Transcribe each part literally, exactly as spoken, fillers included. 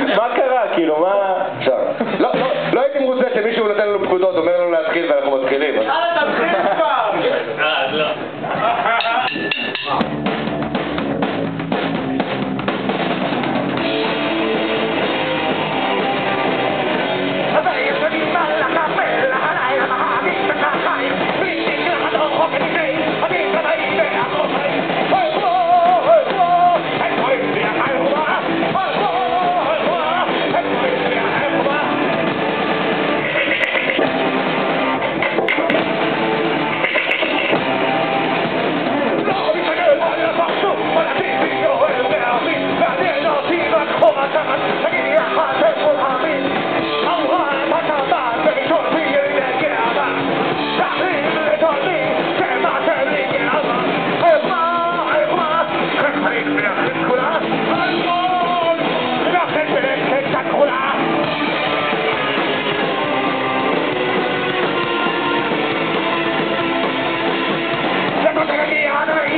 מה קרה? כאילו, מה... עכשיו, לא הייתי מרוצה שמישהו נותן לנו פקודות, אומר לנו להתחיל ואנחנו מתחילים. יאללה, תתחיל כבר! אה, לא.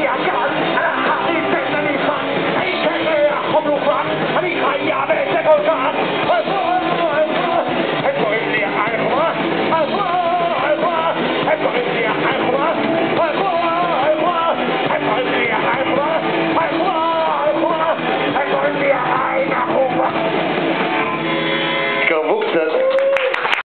Go, go!